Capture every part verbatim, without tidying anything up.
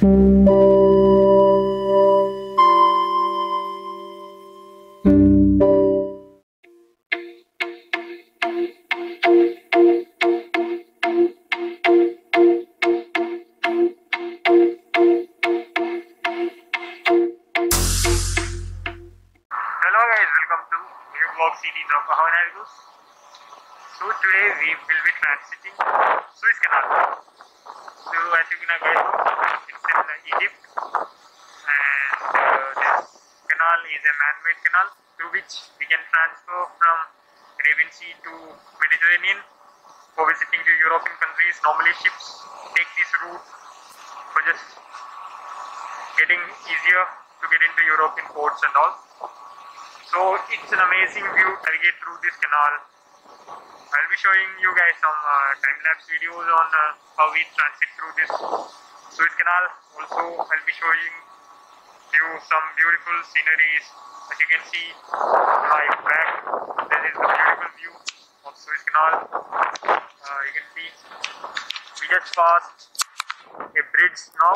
Series of Ahoy Navigos. So today we will be transiting Suez Canal. So as you can guys know, it's in Egypt, and uh, this canal is a man-made canal through which we can transfer from Arabian Sea to Mediterranean for visiting to European countries. Normally ships take this route for just getting easier to get into European ports and all. So it's an amazing view to navigate through this canal. I'll be showing you guys some uh, time-lapse videos on uh, how we transit through this Suez Canal. Also, I'll be showing you some beautiful sceneries. As you can see on my back, there is a beautiful view of Suez Canal. Uh, you can see we just passed a bridge now.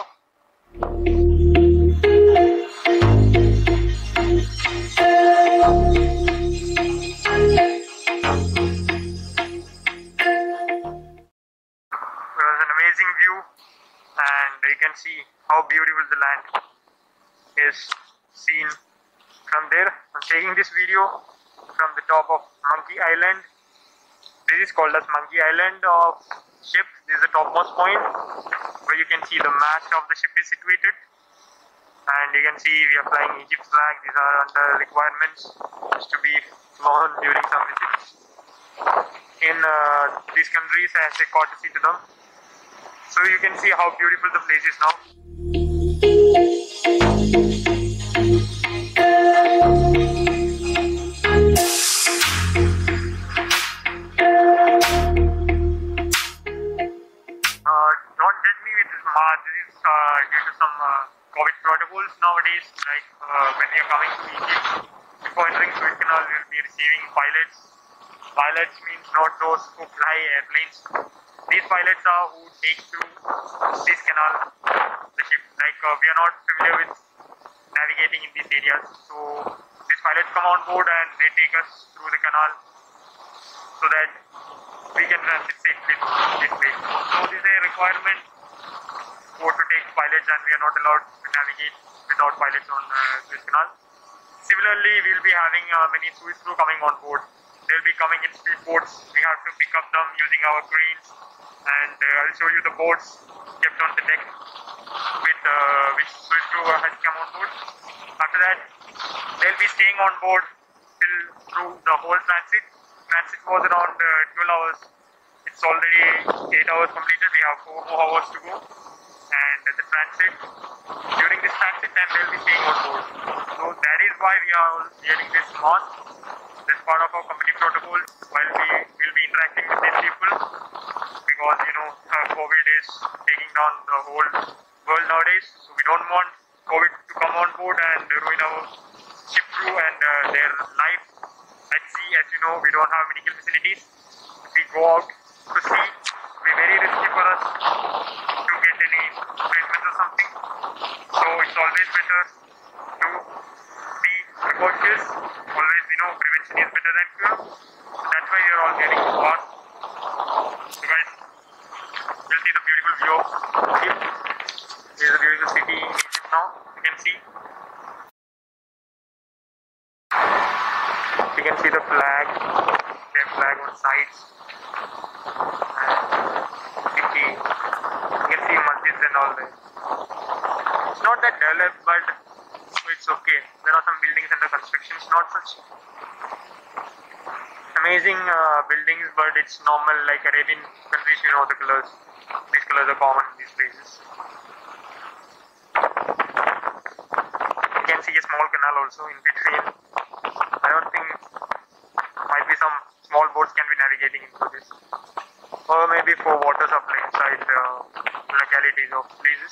View, and you can see how beautiful the land is seen from there. I'm taking this video from the top of Monkey Island. This is called as Monkey Island of ship. This is the topmost point where you can see the mast of the ship is situated, and you can see we are flying Egypt's flag. These are under requirements to be flown during some visits in uh, these countries as a courtesy to them. So you can see how beautiful the place is now. Uh, don't judge me with this mask. This is uh, due to some uh, COVID protocols nowadays. Like uh, when we are coming to Egypt, before entering Suez Canal, we will be receiving pilots. Pilots means not those who fly airplanes. These pilots are who take through this canal the ship. Like uh, we are not familiar with navigating in these areas, so these pilots come on board and they take us through the canal so that we can transit safely through this place. So this is a requirement for to take pilots, and we are not allowed to navigate without pilots on uh, this canal. Similarly, we will be having uh, many Suez crew coming on board. They will be coming in speedboats. We have to pick up them using our cranes. And uh, I'll show you the boats kept on the deck with uh, which Suez crew has come on board. After that, they'll be staying on board till through the whole transit. Transit was around uh, twelve hours. It's already eight hours completed. We have four more hours to go. And uh, the transit, during this transit, and they'll be staying on board. So that is why we are wearing this mask. That's part of our company protocol while we will be interacting with these people. Because you know uh, COVID is taking down the whole world nowadays, so we don't want COVID to come on board and ruin our ship crew and uh, their life at sea. As you know, we don't have medical facilities. If we go out to sea, it will be very risky for us to get any treatment or something. So it's always better to be precautious. Always, you know, prevention is better than cure. So that's why we are all getting fast. So guys, you'll see the beautiful view of Egypt. There is a beautiful city in Egypt now, you can see. You can see the flag, their flag on sides. And city. You can see masjids and all that. It's not that developed, but it's okay. There are some buildings under construction, it's not such amazing uh, buildings, but it's normal like Arabian countries, you know the colors. These colors are common in these places. You can see a small canal also in between. I don't think might be some small boats can be navigating into this. Or maybe for water supply inside the localities of places.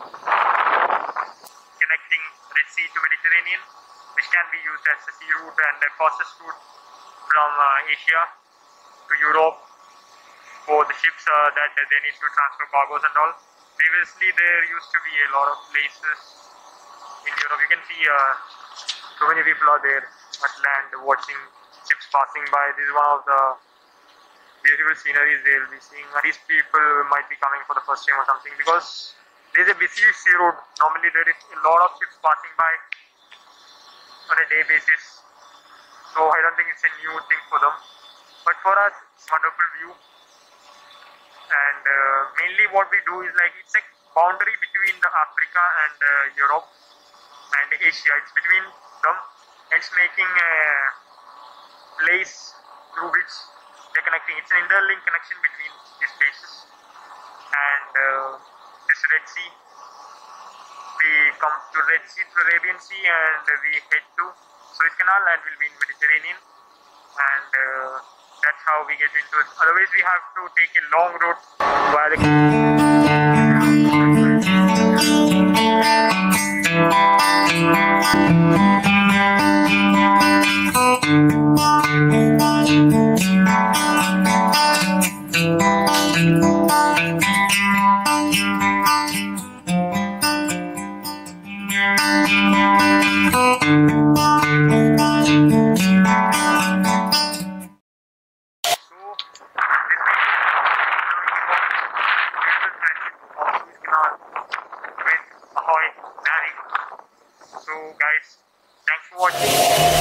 Connecting Red Sea to Mediterranean, which can be used as a sea route and the fastest route from uh, Asia to Europe for the ships uh, that uh, they need to transfer cargoes and all. previously there used to be a lot of places in Europe. You can see uh, so many people are there at land watching ships passing by. This is one of the beautiful sceneries they'll be seeing. These people might be coming for the first time or something, because there's a busy sea road. Normally there is a lot of ships passing by on a day basis, so I don't think it's a new thing for them, but for us it's a wonderful view. And uh, mainly what we do is like, it's a boundary between the Africa and uh, Europe and Asia. It's between them. It's making a place through which they're connecting. It's an interlinked connection between these places. And uh, this Red Sea, we come to Red Sea through Arabian Sea, and we head to Suez Canal, and we'll be in Mediterranean. And uh, that's how we get into it. Otherwise we have to take a long road via Ahoy, Navigos. So guys, thanks for watching.